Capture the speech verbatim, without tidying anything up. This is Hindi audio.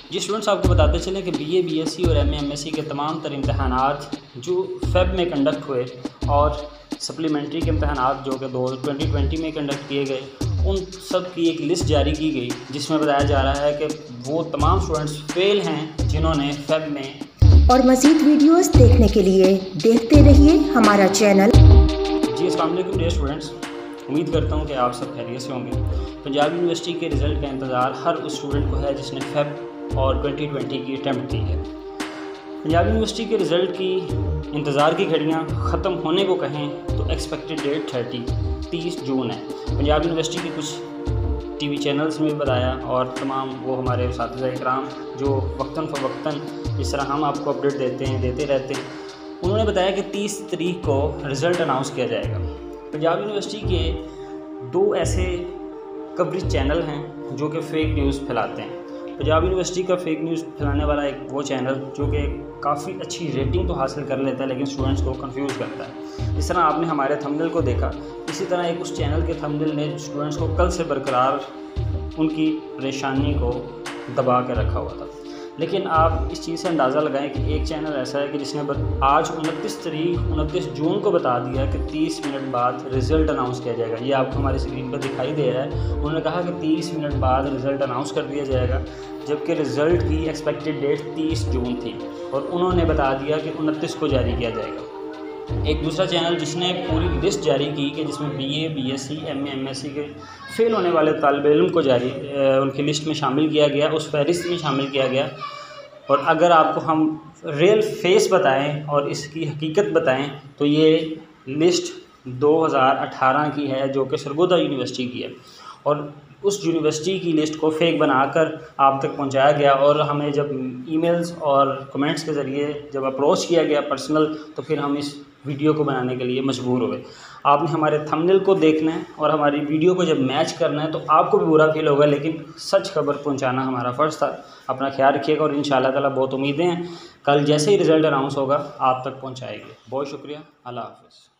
जी स्टूडेंट्स, आपको बताते चलें कि बीए, बीएससी और एमए, एमएससी के तमाम तर इम्तहानात जो फेब में कंडक्ट हुए और सप्लीमेंट्री के इम्तहानात जो कि दो ट्वेंटी ट्वेंटी में कंडक्ट किए गए, उन सब की एक लिस्ट जारी की गई जिसमें बताया जा रहा है कि वो तमाम स्टूडेंट्स फेल हैं जिन्होंने फेब में। और मज़ीद वीडियोस देखने के लिए देखते रहिए हमारा चैनल। जी अस्सलाम वालेकुम डियर स्टूडेंट्स, उम्मीद करता हूँ कि आप सब खैरियत से होंगे। पंजाब यूनिवर्सिटी के रिज़ल्ट का इंतज़ार हर उस स्टूडेंट को है जिसने फेब और ट्वेंटी ट्वेंटी की अटैम्प्ट की है। पंजाब यूनिवर्सिटी के रिज़ल्ट की इंतज़ार की घड़ियाँ ख़त्म होने को कहें तो एक्सपेक्टेड डेट थर्टी तीस जून है। पंजाब यूनिवर्सिटी के कुछ टीवी चैनल्स में भी बताया और तमाम वो हमारे उस्ताद इकराम जो वक्तन फ़वक्तन जिस तरह हम आपको अपडेट देते हैं देते रहते हैं, उन्होंने बताया कि तीस तारीख को रिज़ल्ट अनाउंस किया जाएगा। पंजाब यूनिवर्सिटी के दो ऐसे कवरेज चैनल हैं जो कि फ़ेक न्यूज़ फैलाते हैं। पंजाब यूनिवर्सिटी का फ़ेक न्यूज़ फैलाने वाला एक वो चैनल जो कि काफ़ी अच्छी रेटिंग तो हासिल कर लेता है लेकिन स्टूडेंट्स को कंफ्यूज करता है। इस तरह आपने हमारे थंबनेल को देखा, इसी तरह एक उस चैनल के थंबनेल ने स्टूडेंट्स को कल से बरकरार उनकी परेशानी को दबा के रखा हुआ था। लेकिन आप इस चीज़ से अंदाज़ा लगाएं कि एक चैनल ऐसा है कि जिसने आज उनतीस तारीख उनतीस जून को बता दिया कि तीस मिनट बाद रिज़ल्ट अनाउंस किया जाएगा। ये आपको हमारी स्क्रीन पर दिखाई दे रहा है। उन्होंने कहा कि तीस मिनट बाद रिज़ल्ट अनाउंस कर दिया जाएगा, जबकि रिज़ल्ट की एक्सपेक्टेड डेट तीस जून थी और उन्होंने बता दिया कि उनतीस को जारी किया जाएगा। एक दूसरा चैनल जिसने पूरी लिस्ट जारी की कि जिसमें बीए, बीएससी, एमए, एमएससी के फेल होने वाले तालिब इल्म को जारी उनकी लिस्ट में शामिल किया गया, उस फहरिस्त में शामिल किया गया। और अगर आपको हम रियल फेस बताएं और इसकी हकीकत बताएं तो ये लिस्ट दो हज़ार अठारह की है जो कि सरगोदा यूनिवर्सिटी की है और उस यूनिवर्सिटी की लिस्ट को फेक बनाकर आप तक पहुंचाया गया। और हमें जब ईमेल्स और कमेंट्स के ज़रिए जब अप्रोच किया गया पर्सनल, तो फिर हम इस वीडियो को बनाने के लिए मजबूर हुए। आपने हमारे थंबनेल को देखना है और हमारी वीडियो को जब मैच करना है तो आपको भी बुरा फील होगा, लेकिन सच खबर पहुंचाना हमारा फ़र्ज़ था। अपना ख्याल रखिएगा और इंशाअल्लाह ताला बहुत उम्मीदें हैं कल जैसे ही रिज़ल्ट अनाउंस होगा आप तक पहुंचाएंगे। बहुत शुक्रिया, अल्लाह हाफ़िज़।